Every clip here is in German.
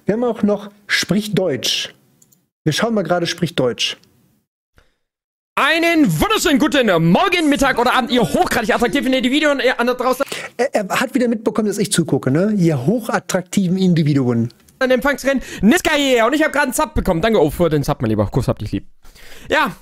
Wir haben auch noch Sprich Deutsch. Wir schauen mal gerade Sprich Deutsch. Einen wunderschönen guten Morgen, Mittag oder Abend, ihr hochgradig attraktiven Individuen an da draußen. Er hat wieder mitbekommen, dass ich zugucke, ne? Ihr hochattraktiven Individuen. An Empfangsrennen, Niska hier. Und ich habe gerade einen Sub bekommen. Danke, für den Sub, mein Lieber. Kuss, hab dich lieb. Ja.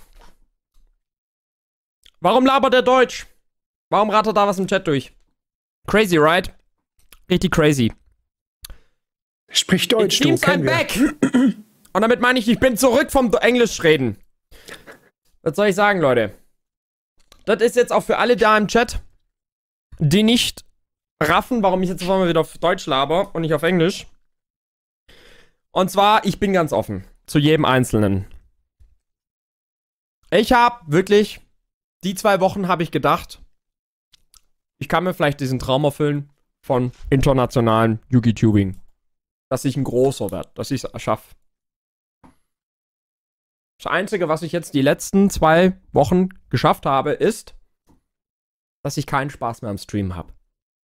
Warum labert er Deutsch? Warum rattert da was im Chat durch? Crazy, right? Richtig crazy. Sprich Deutsch, du, kennen wir. Back. Und damit meine ich bin zurück vom Englisch reden. Was soll ich sagen, Leute? Das ist jetzt auch für alle da im Chat, die nicht raffen, warum ich jetzt auf einmal wieder auf Deutsch laber und nicht auf Englisch. Und zwar, ich bin ganz offen zu jedem Einzelnen. Ich habe wirklich, die 2 Wochen habe ich gedacht, ich kann mir vielleicht diesen Traum erfüllen von internationalen YouTubing. Dass ich ein großer werde, dass ich es erschaffe. Das Einzige, was ich jetzt die letzten 2 Wochen geschafft habe, ist, dass ich keinen Spaß mehr am Stream habe.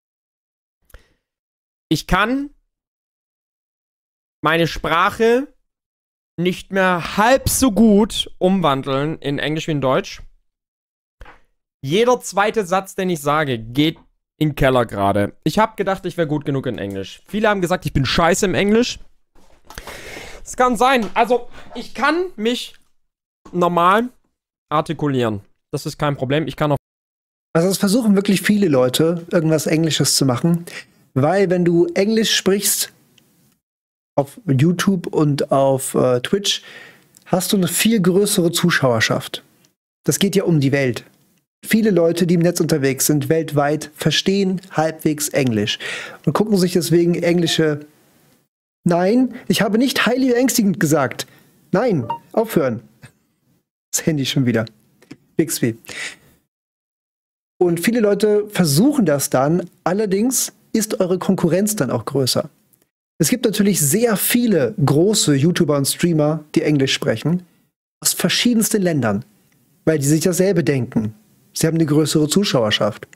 Ich kann meine Sprache nicht mehr halb so gut umwandeln in Englisch wie in Deutsch. Jeder zweite Satz, den ich sage, geht in den Keller gerade. Ich habe gedacht, ich wäre gut genug in Englisch. Viele haben gesagt, ich bin scheiße im Englisch. Es kann sein. Also, ich kann mich normal artikulieren. Das ist kein Problem. Ich kann auch. Also, es versuchen wirklich viele Leute, irgendwas Englisches zu machen. Weil, wenn du Englisch sprichst, auf YouTube und auf Twitch, hast du eine viel größere Zuschauerschaft. Das geht ja um die Welt. Viele Leute, die im Netz unterwegs sind, weltweit, verstehen halbwegs Englisch und gucken sich deswegen englische. Nein, ich habe nicht highly ängstigend gesagt. Nein, aufhören. Das Handy schon wieder. Bixby. Und viele Leute versuchen das dann, allerdings ist eure Konkurrenz dann auch größer. Es gibt natürlich sehr viele große YouTuber und Streamer, die Englisch sprechen, aus verschiedensten Ländern, weil die sich dasselbe denken. Sie haben eine größere Zuschauerschaft.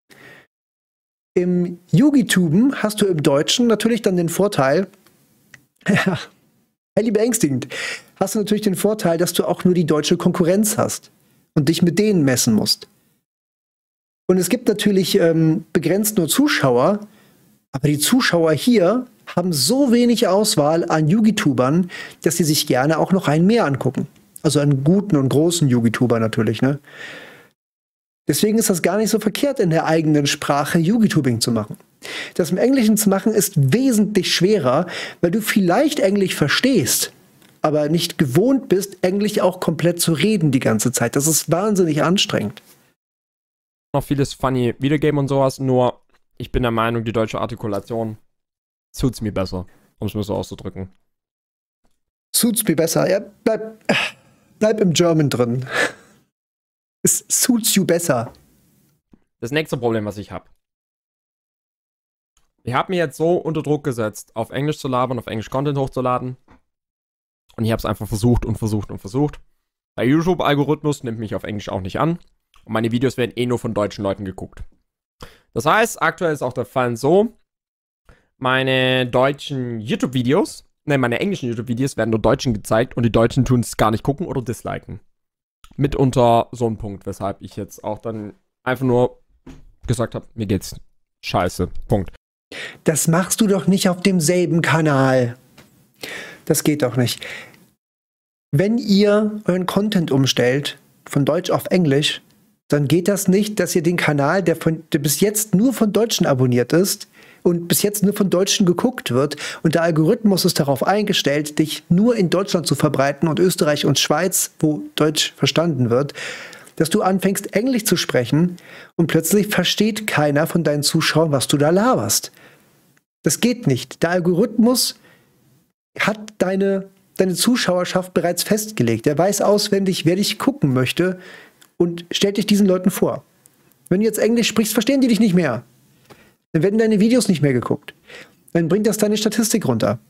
Im Yugituben hast du im Deutschen natürlich dann den Vorteil, ja, beängstigend, hast du natürlich den Vorteil, dass du auch nur die deutsche Konkurrenz hast und dich mit denen messen musst. Und es gibt natürlich begrenzt nur Zuschauer, aber die Zuschauer hier haben so wenig Auswahl an Yugitubern, dass sie sich gerne auch noch einen mehr angucken. Also einen guten und großen Yugituber natürlich, ne? Deswegen ist das gar nicht so verkehrt, in der eigenen Sprache Yugitubing zu machen. Das im Englischen zu machen ist wesentlich schwerer, weil du vielleicht Englisch verstehst, aber nicht gewohnt bist, Englisch auch komplett zu reden die ganze Zeit. Das ist wahnsinnig anstrengend. Noch vieles funny Videogame und sowas, nur ich bin der Meinung, die deutsche Artikulation suits mir besser, um es mal so auszudrücken. Suits mir besser, ja, bleib im German drin. Es suits you besser. Das nächste Problem, was ich habe. Ich habe mir jetzt so unter Druck gesetzt, auf Englisch zu labern, auf Englisch Content hochzuladen. Und ich habe es einfach versucht und versucht und versucht. Der YouTube-Algorithmus nimmt mich auf Englisch auch nicht an. Und meine Videos werden eh nur von deutschen Leuten geguckt. Das heißt, aktuell ist auch der Fall so, meine deutschen YouTube-Videos, meine englischen YouTube-Videos werden nur Deutschen gezeigt und die Deutschen tun es gar nicht gucken oder disliken. Mitunter so ein Punkt, weshalb ich jetzt auch dann einfach nur gesagt habe, mir geht's scheiße. Punkt. Das machst du doch nicht auf demselben Kanal. Das geht doch nicht. Wenn ihr euren Content umstellt, von Deutsch auf Englisch, dann geht das nicht, dass ihr den Kanal, der bis jetzt nur von Deutschen abonniert ist und bis jetzt nur von Deutschen geguckt wird und der Algorithmus ist darauf eingestellt, dich nur in Deutschland zu verbreiten und Österreich und Schweiz, wo Deutsch verstanden wird, dass du anfängst, Englisch zu sprechen und plötzlich versteht keiner von deinen Zuschauern, was du da laberst. Das geht nicht. Der Algorithmus hat deine Zuschauerschaft bereits festgelegt. Er weiß auswendig, wer dich gucken möchte und stellt dich diesen Leuten vor. Wenn du jetzt Englisch sprichst, verstehen die dich nicht mehr. Dann werden deine Videos nicht mehr geguckt. Dann bringt das deine Statistik runter.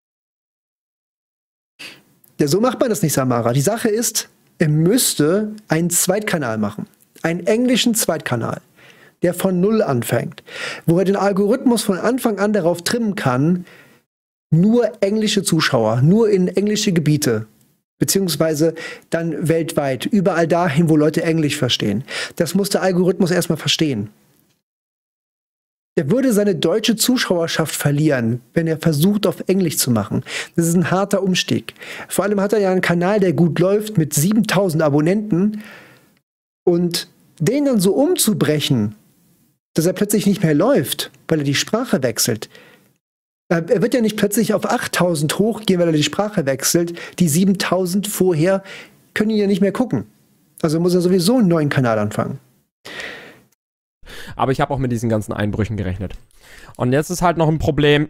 Ja, so macht man das nicht, Samara. Die Sache ist, er müsste einen Zweitkanal machen. Einen englischen Zweitkanal, der von Null anfängt. Wo er den Algorithmus von Anfang an darauf trimmen kann, nur englische Zuschauer, nur in englische Gebiete, beziehungsweise dann weltweit, überall dahin, wo Leute Englisch verstehen. Das muss der Algorithmus erstmal verstehen. Der würde seine deutsche Zuschauerschaft verlieren, wenn er versucht, auf Englisch zu machen. Das ist ein harter Umstieg. Vor allem hat er ja einen Kanal, der gut läuft, mit 7000 Abonnenten. Und den dann so umzubrechen, dass er plötzlich nicht mehr läuft, weil er die Sprache wechselt. Er wird ja nicht plötzlich auf 8000 hochgehen, weil er die Sprache wechselt. Die 7000 vorher können ihn ja nicht mehr gucken. Also muss er sowieso einen neuen Kanal anfangen. Aber ich habe auch mit diesen ganzen Einbrüchen gerechnet. Und jetzt ist halt noch ein Problem.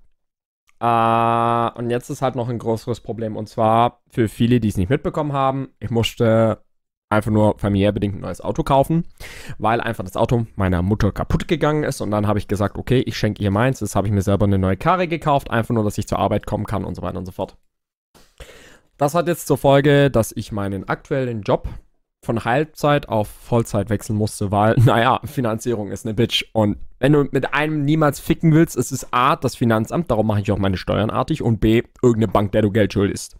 Und jetzt ist halt noch ein größeres Problem. Und zwar für viele, die es nicht mitbekommen haben. Ich musste einfach nur familiär bedingt ein neues Auto kaufen, weil einfach das Auto meiner Mutter kaputt gegangen ist. Und dann habe ich gesagt, okay, ich schenke ihr meins. Jetzt habe ich mir selber eine neue Karre gekauft. Einfach nur, dass ich zur Arbeit kommen kann und so weiter und so fort. Das hat jetzt zur Folge, dass ich meinen aktuellen Job von Halbzeit auf Vollzeit wechseln musste, weil, naja, Finanzierung ist eine Bitch. Und wenn du mit einem niemals ficken willst, ist es A, das Finanzamt, darum mache ich auch meine Steuern artig, und B, irgendeine Bank, der du Geld schuldest.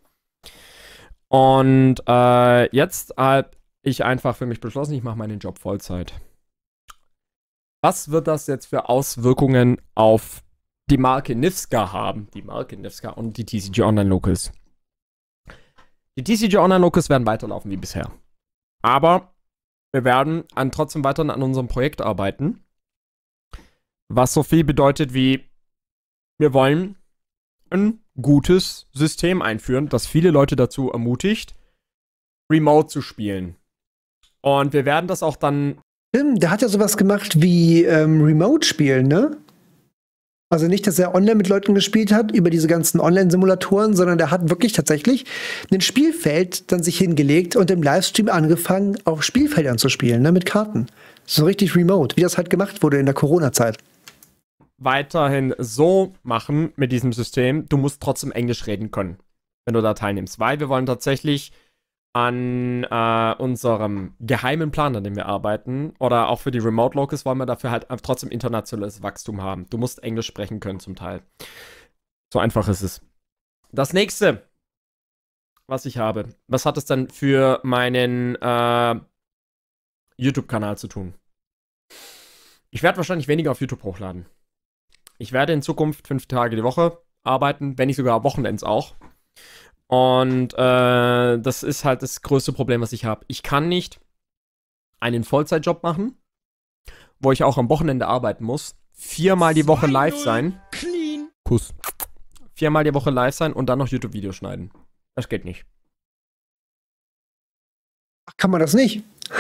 Und jetzt habe ich einfach für mich beschlossen, ich mache meinen Job Vollzeit. Was wird das jetzt für Auswirkungen auf die Marke Nifska haben? Die Marke Nifska und die TCG Online Locals. Die TCG Online Locals werden weiterlaufen wie bisher. Aber wir werden trotzdem weiter an unserem Projekt arbeiten. Was so viel bedeutet wie, wir wollen ein gutes System einführen, das viele Leute dazu ermutigt, Remote zu spielen. Und wir werden das auch dann... Tim, der hat ja sowas gemacht wie Remote-Spielen, ne? Also nicht, dass er online mit Leuten gespielt hat, über diese ganzen Online-Simulatoren, sondern der hat wirklich tatsächlich ein Spielfeld dann sich hingelegt und im Livestream angefangen, auf Spielfeldern zu spielen, ne, mit Karten. So richtig remote, wie das halt gemacht wurde in der Corona-Zeit. Weiterhin so machen mit diesem System, du musst trotzdem Englisch reden können, wenn du da teilnimmst. Weil wir wollen tatsächlich an unserem geheimen Plan, an dem wir arbeiten, oder auch für die Remote Locals, wollen wir dafür halt trotzdem internationales Wachstum haben. Du musst Englisch sprechen können zum Teil. So einfach ist es. Das nächste, was ich habe, was hat es denn für meinen YouTube-Kanal zu tun? Ich werde wahrscheinlich weniger auf YouTube hochladen. Ich werde in Zukunft 5 Tage die Woche arbeiten, wenn nicht sogar Wochenends auch. Und das ist halt das größte Problem, was ich habe. Ich kann nicht einen Vollzeitjob machen, wo ich auch am Wochenende arbeiten muss, 4-mal die Woche live sein. Clean. Kuss. 4-mal die Woche live sein und dann noch YouTube-Videos schneiden. Das geht nicht. Ach, kann man das nicht?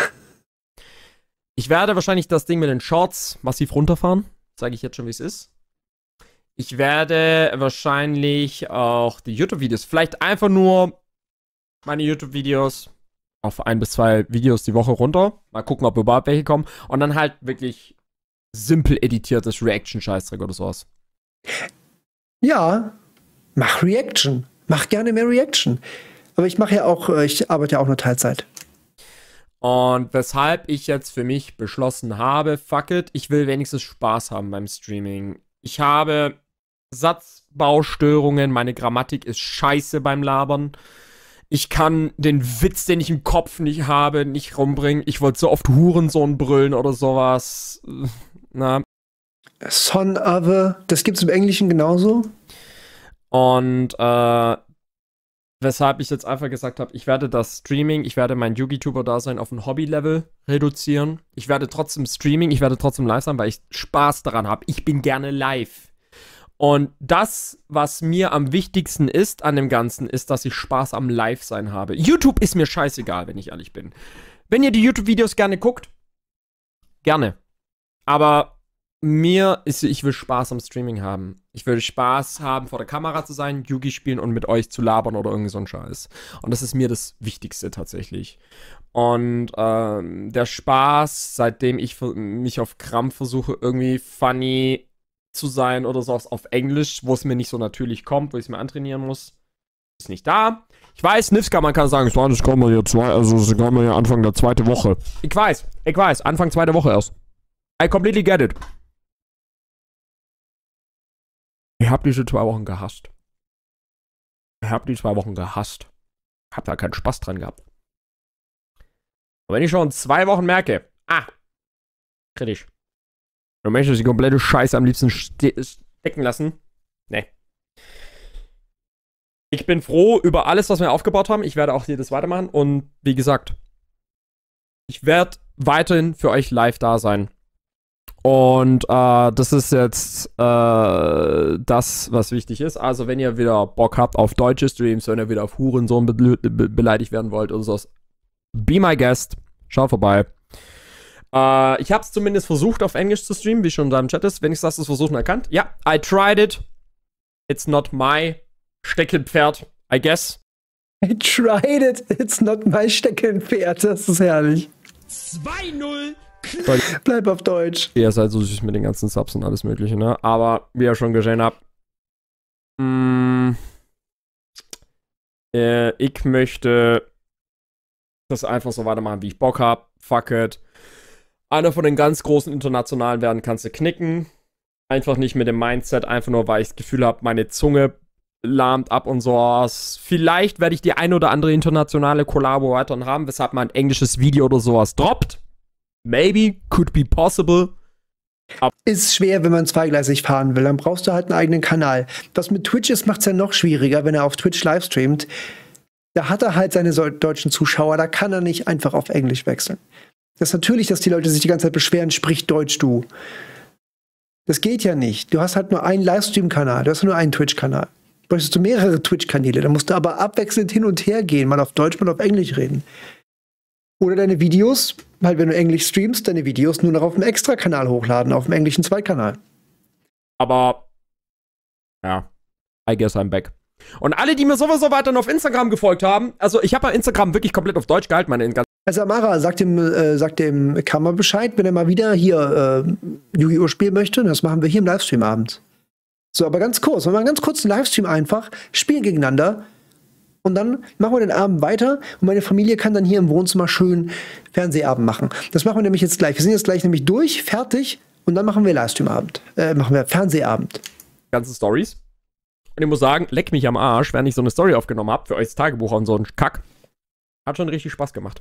Ich werde wahrscheinlich das Ding mit den Shorts massiv runterfahren. Sage ich jetzt schon, wie es ist. Ich werde wahrscheinlich auch die YouTube-Videos, vielleicht einfach nur meine YouTube-Videos auf 1 bis 2 Videos die Woche runter. Mal gucken, ob überhaupt welche kommen. Und dann halt wirklich simpel editiertes Reaction-Scheißdreck oder sowas. Ja, mach Reaction. Mach gerne mehr Reaction. Aber ich arbeite ja auch nur Teilzeit. Und weshalb ich jetzt für mich beschlossen habe, fuck it, ich will wenigstens Spaß haben beim Streaming. Ich habe Satzbaustörungen, meine Grammatik ist scheiße beim Labern. Ich kann den Witz, den ich im Kopf nicht habe, nicht rumbringen. Ich wollte so oft Hurensohn brüllen oder sowas. Na. Son of a, das gibt's im Englischen genauso. Und weshalb ich jetzt einfach gesagt habe, ich werde das Streaming, ich werde mein YouTuber-Dasein auf ein Hobby-Level reduzieren. Ich werde trotzdem Streaming, ich werde trotzdem live sein, weil ich Spaß daran habe. Ich bin gerne live. Und das, was mir am wichtigsten ist an dem Ganzen, ist, dass ich Spaß am Live-Sein habe. YouTube ist mir scheißegal, wenn ich ehrlich bin. Wenn ihr die YouTube-Videos gerne guckt, gerne. Aber ich will Spaß am Streaming haben. Ich will Spaß haben, vor der Kamera zu sein, Yugi spielen und mit euch zu labern oder irgendwie so ein Scheiß. Und das ist mir das Wichtigste tatsächlich. Und der Spaß, seitdem ich mich auf Krampf versuche, irgendwie funny zu sein oder sowas auf Englisch, wo es mir nicht so natürlich kommt, wo ich es mir antrainieren muss, ist nicht da. Ich weiß, Nifska, man kann sagen, das kommt mir jetzt Anfang der 2. Woche. Ich weiß, Anfang 2. Woche erst. I completely get it. Ich habe diese 2 Wochen gehasst. Ich habe die 2 Wochen gehasst. Hab da keinen Spaß dran gehabt. Aber wenn ich schon 2 Wochen merke, kritisch. Du möchtest die komplette Scheiße am liebsten stecken lassen. Nee. Ich bin froh über alles, was wir aufgebaut haben. Ich werde auch hier das weitermachen. Und wie gesagt, ich werde weiterhin für euch live da sein. Und das ist jetzt das, was wichtig ist. Also wenn ihr wieder Bock habt auf deutsche Streams, wenn ihr wieder auf Hurensohn beleidigt werden wollt oder so, be my guest. Schaut vorbei. Ich habe es zumindest versucht, auf Englisch zu streamen, wie schon in deinem Chat ist. Wenigstens hast du es versucht und erkannt. Ja, I tried it. It's not my Steckenpferd, I guess. I tried it. It's not my Steckenpferd. Das ist herrlich. 2-0. Bleib auf Deutsch. Ihr seid so süß mit den ganzen Subs und alles mögliche, ne? Aber wie ihr schon gesehen habt, ich möchte das einfach so weitermachen, wie ich Bock habe. Fuck it. Einer von den ganz großen Internationalen werden kannst du knicken. Einfach nicht mit dem Mindset, einfach nur, weil ich das Gefühl habe, meine Zunge lahmt ab und sowas. Vielleicht werde ich die ein oder andere internationale Kollabo weiterhin haben, weshalb man ein englisches Video oder sowas droppt. Maybe, could be possible. Ist schwer, wenn man zweigleisig fahren will. Dann brauchst du halt einen eigenen Kanal. Was mit Twitch ist, macht es ja noch schwieriger, wenn er auf Twitch live streamt. Da hat er halt seine deutschen Zuschauer, da kann er nicht einfach auf Englisch wechseln. Das ist natürlich, dass die Leute sich die ganze Zeit beschweren, sprich Deutsch, du. Das geht ja nicht. Du hast halt nur einen Livestream-Kanal, du hast nur einen Twitch-Kanal. Bräuchtest du mehrere Twitch-Kanäle, da musst du aber abwechselnd hin und her gehen, mal auf Deutsch, mal auf Englisch reden. Oder deine Videos, halt wenn du Englisch streamst, deine Videos nur noch auf dem Extra-Kanal hochladen, auf dem englischen Zweitkanal. Aber, ja, I guess I'm back. Und alle, die mir sowieso weiterhin auf Instagram gefolgt haben, also ich habe ja Instagram wirklich komplett auf Deutsch gehalten, meine ganzen. Also Amara, sagt dem Kammer Bescheid, wenn er mal wieder hier Yu-Gi-Oh! Spielen möchte. Das machen wir hier im Livestream abends. So, aber ganz kurz. Wir machen ganz kurz einen Livestream einfach, spielen gegeneinander und dann machen wir den Abend weiter und meine Familie kann dann hier im Wohnzimmer schön Fernsehabend machen. Das machen wir nämlich jetzt gleich. Wir sind jetzt gleich nämlich durch, fertig und dann machen wir Livestream-Abend. Machen wir Fernsehabend. Ganzen Stories. Und ich muss sagen, leck mich am Arsch, während ich so eine Story aufgenommen habe für euch das Tagebuch und so einen Kack. Hat schon richtig Spaß gemacht.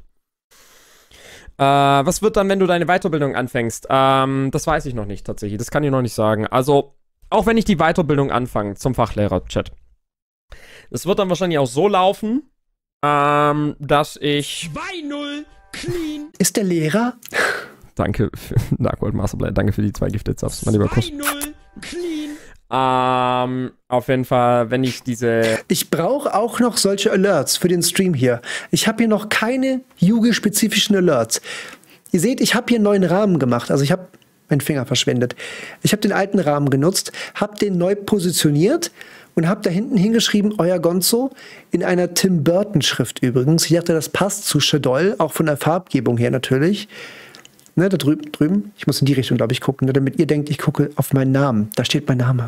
Was wird dann, wenn du deine Weiterbildung anfängst? Das weiß ich noch nicht tatsächlich. Das kann ich noch nicht sagen. Also, auch wenn ich die Weiterbildung anfange zum Fachlehrer-Chat. Das wird dann wahrscheinlich auch so laufen, dass ich... 2-0 clean. Ist der Lehrer? Danke für Darkworld Masterblade. Danke für die 2 Gifted Subs, mein lieber Kuss. 2-0 clean. Auf jeden Fall, wenn ich diese... Ich brauche auch noch solche Alerts für den Stream hier. Ich habe hier noch keine Yugi-spezifischen Alerts. Ihr seht, ich habe hier einen neuen Rahmen gemacht. Also ich habe meinen Finger verschwendet. Ich habe den alten Rahmen genutzt, habe den neu positioniert und habe da hinten hingeschrieben, euer Gonzo, in einer Tim Burton-Schrift übrigens. Ich dachte, das passt zu Shadoll, auch von der Farbgebung her natürlich. Ne, da drüben. Ich muss in die Richtung, glaube ich, gucken, ne, damit ihr denkt, ich gucke auf meinen Namen. Da steht mein Name.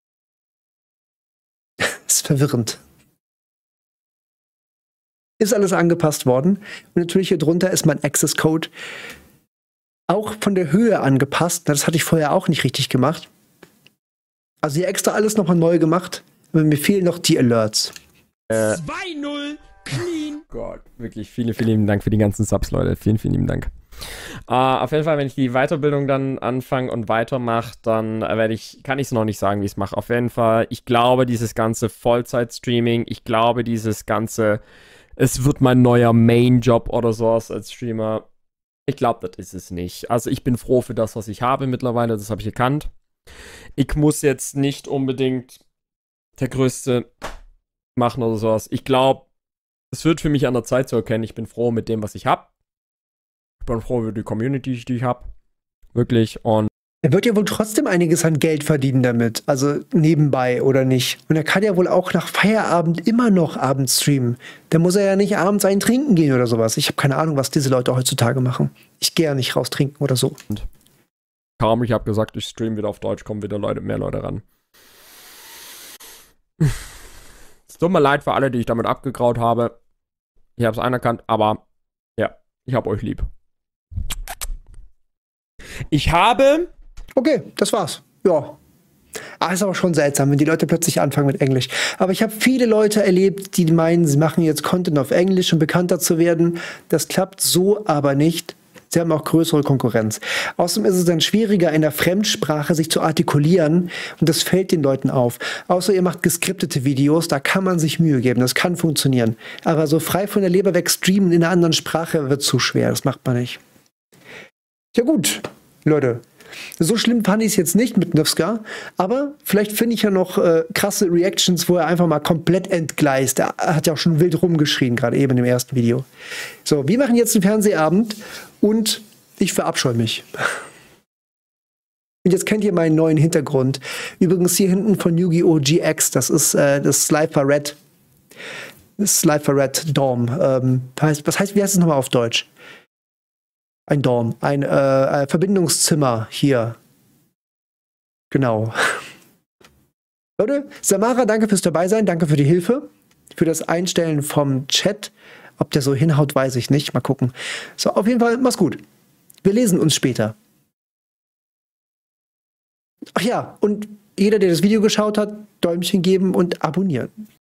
Ist verwirrend. Ist alles angepasst worden. Und natürlich hier drunter ist mein Access-Code auch von der Höhe angepasst. Das hatte ich vorher auch nicht richtig gemacht. Also hier extra alles nochmal neu gemacht. Aber mir fehlen noch die Alerts. 2-0 clean. Gott, wirklich vielen, vielen lieben Dank für die ganzen Subs, Leute. Vielen, vielen lieben Dank. Auf jeden Fall, wenn ich die Weiterbildung dann anfange und weitermache, dann kann ich es noch nicht sagen, wie ich es mache. Auf jeden Fall, ich glaube, dieses ganze Vollzeit-Streaming, ich glaube, dieses ganze, es wird mein neuer Main-Job oder sowas als Streamer. Ich glaube, das ist es nicht. Also ich bin froh für das, was ich habe mittlerweile, das habe ich erkannt. Ich muss jetzt nicht unbedingt der Größte machen oder sowas. Ich glaube, es wird für mich an der Zeit zu erkennen, ich bin froh mit dem, was ich habe. Ich bin froh über die Community, die ich habe. Wirklich. Und er wird ja wohl trotzdem einiges an Geld verdienen damit. Also nebenbei oder nicht. Und er kann ja wohl auch nach Feierabend immer noch abends streamen. Da muss er ja nicht abends einen trinken gehen oder sowas. Ich habe keine Ahnung, was diese Leute heutzutage machen. Ich gehe ja nicht raus trinken oder so. Und kaum, ich habe gesagt, ich streame wieder auf Deutsch, kommen wieder mehr Leute ran. Es tut mir leid für alle, die ich damit abgegraut habe. Ich habe es anerkannt, aber ja, ich habe euch lieb. Ich habe... Okay, das war's. Ja. Ist aber schon seltsam, wenn die Leute plötzlich anfangen mit Englisch. Aber ich habe viele Leute erlebt, die meinen, sie machen jetzt Content auf Englisch, um bekannter zu werden. Das klappt so aber nicht. Sie haben auch größere Konkurrenz. Außerdem ist es dann schwieriger, in der Fremdsprache sich zu artikulieren und das fällt den Leuten auf. Außer ihr macht geskriptete Videos, da kann man sich Mühe geben, das kann funktionieren. Aber so frei von der Leber weg streamen in einer anderen Sprache wird zu schwer, das macht man nicht. Ja gut, Leute. So schlimm fand ich es jetzt nicht mit Nivska, aber vielleicht finde ich ja noch krasse Reactions, wo er einfach mal komplett entgleist. Er hat ja auch schon wild rumgeschrien, gerade eben im ersten Video. So, wir machen jetzt einen Fernsehabend und ich verabscheue mich. Und jetzt kennt ihr meinen neuen Hintergrund. Übrigens hier hinten von Yu-Gi-Oh! GX, das ist das Slifer Red. Das Slifer Red Dorm. Wie heißt es nochmal auf Deutsch? Ein Dorm, ein Verbindungszimmer hier. Genau. Leute, Samara, danke fürs Dabeisein, danke für die Hilfe, für das Einstellen vom Chat. Ob der so hinhaut, weiß ich nicht. Mal gucken. So, auf jeden Fall, mach's gut. Wir lesen uns später. Ach ja, und jeder, der das Video geschaut hat, Däumchen geben und abonnieren.